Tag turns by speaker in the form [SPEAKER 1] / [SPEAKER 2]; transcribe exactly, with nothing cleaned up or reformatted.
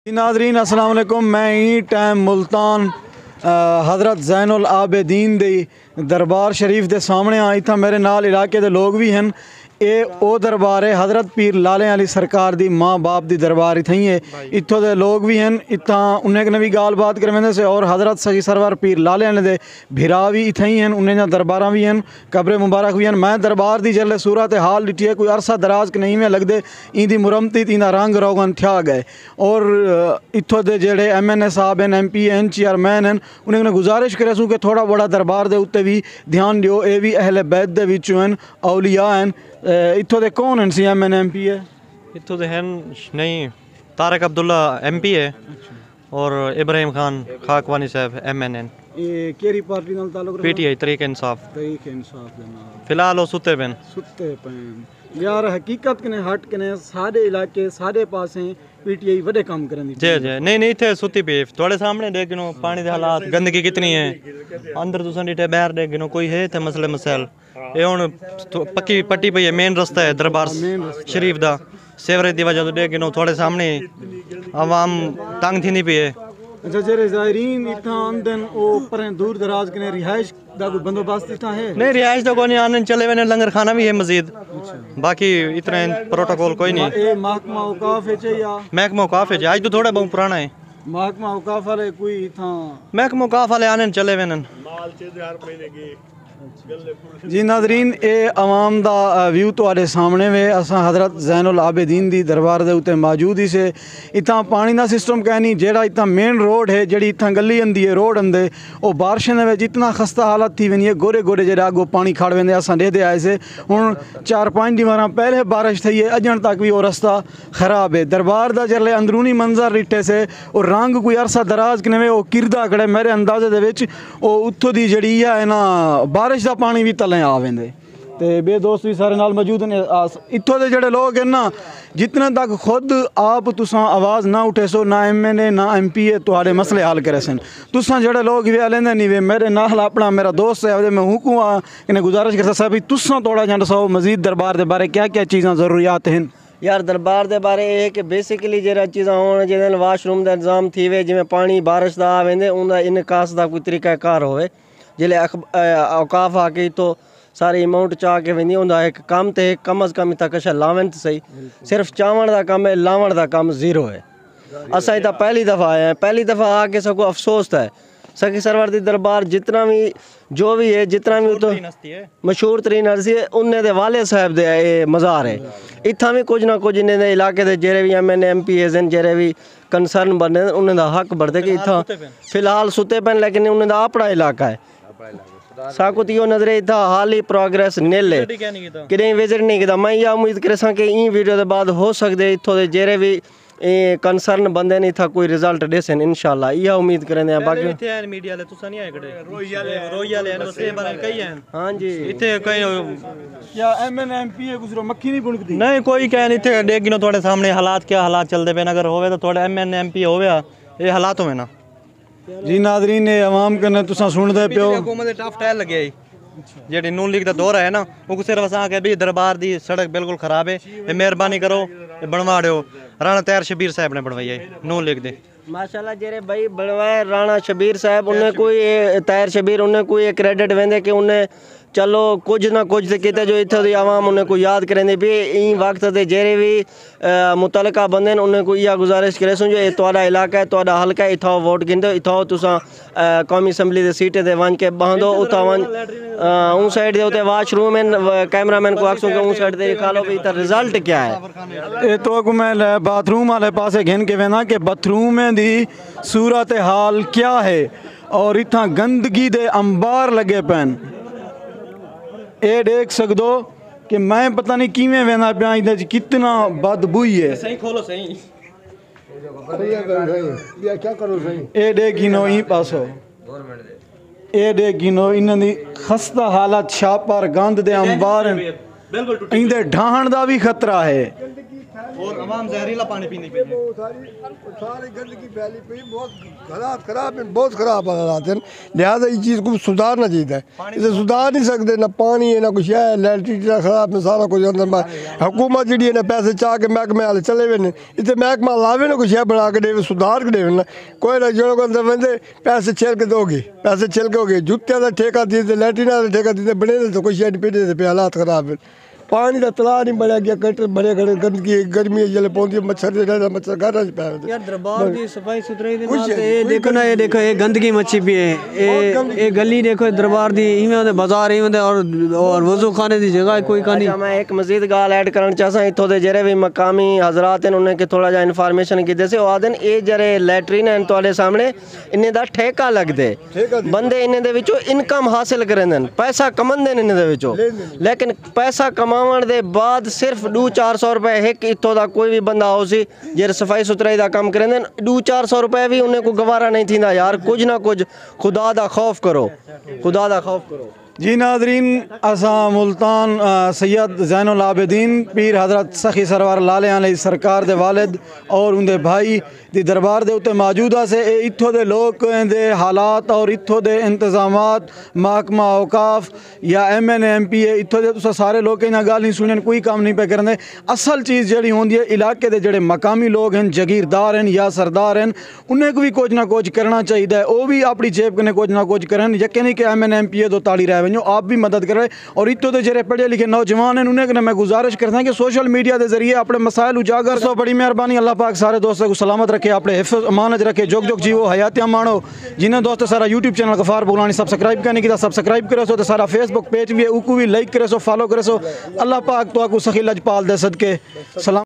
[SPEAKER 1] Nadreen अस्सलाम वालेकुम। मैं ही टाइम मुल्तान हज़रत ज़ैनुल आबिदीन दे दरबार शरीफ के सामने हाँ। इतना मेरे नाल इलाके के लोग भी हैं। ये वो दरबार है हज़रत पीर लाले अली सरकार दी माँ बाप दी दरबार इतना ही है। इतों के लोग भी हैं। इतना उन्हें ने भी गाल बात करवेंदे से और हज़रत सही सरवर पीर लाले अली दे भिरा भी इतना ही हैं। उन्हें दरबार भी हैं, कब्र मुबारक भी हैं। मैं दरबार दी जल्ले सूरत हाल डिठी है। कोई अरसा दराज के नहीं में लगते इंदी मुरम्मती इंदा रंग रोगन थिया गए। और इतों के जेड़े एम एन ए साहब हैं, एम पी एन चेयरमैन हैं, उन्हें गुजारिश करे सूँ कि थोड़ा बड़ा दरबार के उत्ते भी ध्यान दियो। ये भी अहले बैत दे विचों हैं, औलिया हैं। इतों दे कौन हैं C M N M P है?
[SPEAKER 2] इतों दे हैं नहीं, तारक अब्दुल्ला एम पी है और इब्राहिम खान खाकवानी साहब एम एन एन।
[SPEAKER 1] ये केरी पार्टी नाल ताल्लुक रखदा?
[SPEAKER 2] पी टी आई तरीके इंसाफ।
[SPEAKER 1] तरीके इंसाफ दे नाल
[SPEAKER 2] फिलहाल वो सुते पेन
[SPEAKER 1] सुते पेन यार। हकीकत कने हट कने सारे इलाके सारे पासे पी टी आई बड़े काम करन दी।
[SPEAKER 2] जी जी नहीं नहीं इतने सुती पे थोड़े सामने देख गिनो पानी के हालात, गंदगी कितनी है अंदर तुम डिठे बाहर देख गिनो कोई है थे मसले मसाइल। ये हुन पक्की पट्टी पई है, मेन रास्ता है दरबार शरीफ दा। सेवरेज दी वजह तो देख गिनो थोड़े सामने आवाम तंग थी नहीं पई है।
[SPEAKER 1] अच्छा जेरे ज़ायरीन इतना आंदन ओ पर दूर दराज कने रिहाइश दा कोई बंदोबस्त इतना है? नहीं
[SPEAKER 2] रिहाइश तो कोई नहीं, आनन चले वेने लंगर खाना भी है मस्जिद। बाकी इतने प्रोटोकॉल कोई नहीं।
[SPEAKER 1] ए महकमा औकाफ है चे या
[SPEAKER 2] महकमा औकाफ है आज तो थोड़ा बहुत पुराना है।
[SPEAKER 1] महकमा औकाफ वाले कोई था
[SPEAKER 2] महकमा औकाफ वाले आनन चले वेनन
[SPEAKER 1] माल चे हर महीने के। जी नादरीन ये आवाम दा व्यू तुहाडे सामने वे। असां हज़रत ज़ैनुल आबिदीन दी दरबार दे उत्ते मौजूद ही से। इतना पानी का सिस्टम कह नहीं, जेड़ा इतना मेन रोड है जी इतना गली आंदी है रोड आंदे वो बारिशें दे विच इतना खस्ता हालत थी वेंदी है। गोरे गोरे जेड़ा अगो पानी खड़ वेंदे असां देखदे आए से। हुण चार पाँच दीवारां पहले बारिश थी है, अजन तक भी वो रास्ता खराब है। दरबार दा जल्ले अंदरूनी मंजर रिठे से और रंग कोई अरसा दराज कने वो किरदा खड़े मेरे अंदाजे दे विच वो उत्थों दी जड़ी है ना बारिश का पानी भी तले आ वेंदे। ते बे दोस्त भी सारे नाल मौजूद ने। इत्थों के जेड़े लोग हैं ना, जितने तक खुद आप तुसां आवाज़ ना उठे सो ना एम एन ए ना एम पी ए तुहाडे मसले हल करे सन। तुसां जेड़े लोग वे लेंदे नहीं वे मेरे नाल अपना मेरा दोस्त है मैं हुकूं आ इन्हें गुजारिश करता साहब भी तुसां थोड़ा जन दसो मजीद दरबार के बारे क्या क्या चीज़ां ज़रूरियात हैं?
[SPEAKER 3] यार दरबार के बारे ये कि बेसिकली जो चीज़ा हो जिन्हें वाशरूम का इंतजाम थी वे, जिमें पानी बारिश का आ वेंदे उनका इनकास का कोई तरीकाकार होवे। जिले औकाफ आके तो सारी अमाउंट चाह के वेंदी उनका एक कम तो एक कम अज़ कम इतना कशा लावन तो सही। सिर्फ चावण का कम है, लावण का कम जीरो है। असा इतना पहली दफ़ा आए हैं, पहली दफ़ा आके सबको अफसोस है। सखी सरवर दी दरबार जितना भी जो भी है जितना भी तो मशहूर तरीन हस्ती है उन्हें दे वाले साहब दे ये मज़ार है। इतना भी कुछ ना कुछ इन्हें दे इलाके दे जेरे भी एम एन एम पी एज जेरे भी कंसर्न बने उन्हें दा हक बढ़ते कि इतना फिलहाल सुते पेन, लेकिन उन्हें दा अपना इलाका है। साकुत यो नजरे इतना हाल ही प्रोग्रेस नेल है कि नहीं विजिट नहीं किया। मैं यह उम्मीद कर सा कि ई वीडियो के बाद हो सकते इतों के जेरे भी कंसर्न बंदे नहीं था कोई रिजल्ट देसन इंशाल्लाह यह उम्मीद करेंगे। बाकी
[SPEAKER 2] मीडिया ले तुसा नहीं आए खड़े रोया ले बसे बारे कई हैं। हां जी इथे कई
[SPEAKER 1] क्या एम एन एम पी ए गुजरो मक्खी नहीं बुणकदी
[SPEAKER 2] नहीं कोई कह नहीं इथे देख गिनो थोड़े सामने हालात क्या हालात चलते पे अगर होवे तो थोड़े एम एन एम पी होवे ये हालात होवे ना।
[SPEAKER 1] जी नादरीन ने आवाम कने तुसा सुनदे पियो
[SPEAKER 2] हुकूमत दे टफ टैल लगे आई जेडी नून लीग दा दौर है ना वो सिर्फ असा के भी दरबार दी सड़क बिल्कुल खराब है, ये मेहरबानी करो ये बनवा दियो। राणा तैयार शबीर साहब ने बनवाई है नून लीग दे
[SPEAKER 3] माशाल्लाह जेरे भाई बनवाए राणा शबीर साहब उन्हें कोई तैयार शबीर उन्हें कोई क्रेडिट वेंदे कि उन्हें चलो कुछ ना कुछ तो किते जो इत्थों दी आवाम उन्हें को याद करेंदे भी ई वक्त ते जेरे भी मुतलका बंदे उन्हें को यह गुजारिश करे सुन जो ये तुहाडा इलाका है तुहाडा हल्का है इथाओ वोट गिंदो इथाओ तुसा कौमी असम्बली दे सीटें ते वन के बंदो उता वन उन साइड दे उते वाशरूम है कैमरामैन को आखसो के उन साइड दे खा लो भी इता रिजल्ट क्या है।
[SPEAKER 1] ये तो को मैं बाथरूम वाले पासे घिन के वेना कि बाथरूम दी सूरत हाल क्या है और इतना गंदगी दे अंबार लगे पैन ये देख सकदो कि मैं पता नहीं किमें वेना पिया इधर कितना बदबूई है।
[SPEAKER 2] सही खोलो सही
[SPEAKER 1] क्या करो सही ए देखिनो ई पासो ए देखिनो इन्हां दी खस्ता हालत छापर गंद दे अंबार इंदे ढाहण दा भी खतरा है।
[SPEAKER 2] और आवाम जहरीला पानी पीनी पई है।
[SPEAKER 4] वो सारी सारी गंदगी फैली पई, बहुत हालात खराब हैं, बहुत खराब हालात हैं। लिहाजा इस चीज़ को सुधारना चाहिए। इसे सुधार नहीं सकते, ना पानी है ना कुछ है, इलेक्ट्रिसिटी खराब है, सारा कुछ अंदर। हुकूमत जी है ना पैसे चाह के महकमे वाले चले हुए ने, इतने महकमा लावे ना कुछ है बना के दे, सुधार के दे ना। कोई ना जो अंदर बंदे पैसे छिल के दोगे, पैसे छिल के हो गए, जुत्ते का ठेका दी, लैट्रिन का ठेका दी, बने तो कुछ है नहीं, पेटे पे हालात खराब है। पानी का तला नहीं बढ़िया गया, कटर बड़े बड़े गंदगी गर्मी जल्द पौंदी, मच्छर मच्छर घर पे
[SPEAKER 3] यार दरबार की सफाई सुथराई दे नाल ते ये देखो ना, ये देखो ये गंदगी मची भी है, ये ये गली देखो दरबार दी इवें दे बाजार इवें दे, और और वजू खाने दी जगह कोई का नहीं। मैं एक मजीद गाल ऐड करना चाहता इत्थों दे जेरे भी मकामी हजरात हैं, उन्हें कि थोड़ा जा इन्फॉर्मेशन की जैसे वो आदन ये जरे लैट्रिन हैं तुहाडे सामने, इन्हें दा ठेका लगदे, बंदे इन्हें दे विचों इनकम हासिल करन, पैसा कमंदे इन्हें दे विचों, लेकिन पैसा कमा दे बाद सिर्फ दो चार सौ रुपए एक इत्थों दा कोई भी बंदा हो सी जे सफाई सुथराई दा काम करें, दो चार सौ रुपए भी उन्हें को गवारा नहीं थींदा। यार कुछ ना कुछ खुदा दा खौफ करो, खुदा दा खौफ करो।
[SPEAKER 1] जी नादरीन, असा मुल्तान सैयद ज़ैनुल आबिदीन पीर हज़रत सखी सरवर लाले अलैहि सरकार दे वालिद और उनके भाई दी दरबार दे उत्ते मौजूदा से इत्थों दे लोग दे हालात और इत्थों दे इंतजामात महकमा औकाफ या एम एन एम पी ए इत्थों दे तुसा सारे लोग इन्हां गल नहीं सुनन, कोई काम नहीं पे करते। असल चीज़ जेह्ड़ी होंदी है इलाके दे जेह्ड़े मकामी लोग हैं, जगीरदार हैं या सरदार हैं, उन्हें को भी कुछ ना कुछ करना चाहिए। वो भी अपनी जेब कन्नै कुछ ना कुछ करन, यकीन नहीं कि एम एन एम पी ए दो ताड़ी रह वञो, आप भी मदद करें। और इत्थों दे जेह्ड़े पढ़े लिखे नौजवान हैं उन्हें कन्नै मैं गुजारिश करता हूं कि सोशल मीडिया के जरिए अपने मसाइल उजागर सो। बड़ी मेहरबानी, अल्लाह पाक सारे दोस्तों को सलामत रखे, अपने हिफ्ज़ अमानत रखे, जोग जोग जीवो हयातियां माणो। जिन्हें दोस्तों सारा YouTube channel Gaffar Buglani subscribe करने की सब्सक्राइब करे सो, तो सारा फेसबुक पेज भी है उको भी लाइक करे सो, फॉलो करे सो। अल्लाह पाक तो आपको सखी लजपाल दे सदके सलाम।